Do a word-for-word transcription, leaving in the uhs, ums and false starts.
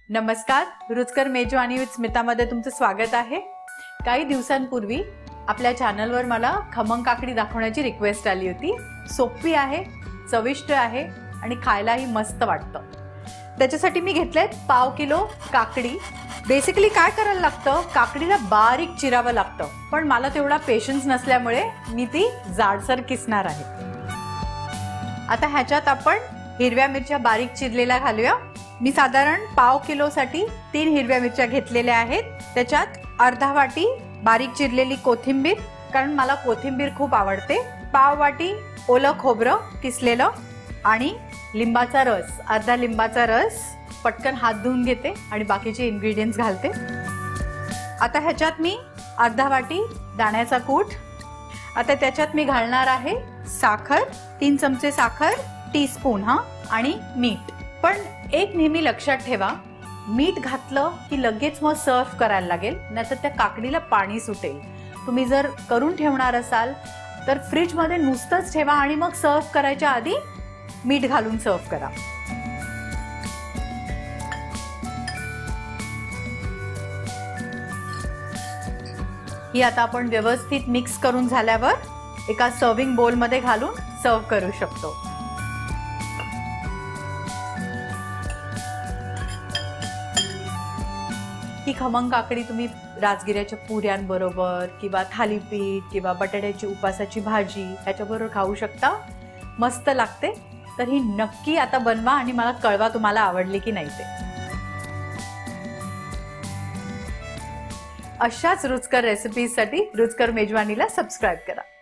नमस्कार, रुचकर मेजवानी विथ स्मितामध्ये तुमचं स्वागत आहे। काही दिवसांपूर्वी आपल्या चॅनलवर मला खमंग काकडी दाखवण्याची रिक्वेस्ट आली होती। सोपी आहे, चविष्ट आहे आणि खायलाही मस्त वाटतं। त्याच्यासाठी मी घेतले पाव किलो काकडी। बेसिकली काय करायला लागतं, काकडीला बारीक चिरावं लागतं, पण मला तेवढा पेशन्स नसल्यामुळे मी ती जाडसर किसणार आहे। आता ह्याच्यात आपण हिरव्या मिरच्या बारीक चिरलेल्या घालूया। मी साधारण पाव किलो साठी तीन हिरव्या मिरच्या घेतलेल्या आहेत। त्याच्यात अर्धा वाटी बारीक चिरलेली कोथिंबीर, कारण मला कोथिंबीर खूप आवडते। पाव वाटी ओलं खोबरं किसलेलं आणि लिंबाचा रस, अर्धा लिंबाचा रस। पटकन हात धुवून घेते आणि बाकीचे इन्ग्रेडियंट्स घालते। आता ह्याच्यात मी अर्धा वाटी दाण्याचा कूट। आता त्याच्यात मी घालणार आहे साखर, तीन चमचे साखर, टीस्पून हा, आणि मीठ। पण एक नेहमी लक्षात ठेवा, मीठ घातलं की लगेच मग सर्व करायला लागेल, नाहीतर त्या काकडीला पाणी सुटेल। तुम्ही जर करून ठेवणार असाल तर फ्रिज मध्ये नुसतंच ठेवा आणि मग सर्व करायच्या आधी मीठ घालून सर्व करा। ही आता आपण व्यवस्थित मिक्स करून झाल्यावर एका सर्विंग बोल मध्ये घालून सर्व करू शकतो। ही खमंग काकडी तुम्ही राजगिऱ्याच्या पुऱ्यांबरोबर किंवा थालीपीठ किंवा बटाट्याची उपासाची भाजी ह्याच्याबरोबर खाऊ शकता, मस्त लागते। तर ही नक्की आता बनवा आणि मला कळवा तुम्हाला आवडली की नाही ते। अशाच रुचकर रेसिपीजसाठी रुचकर मेजवानीला सबस्क्राइब करा।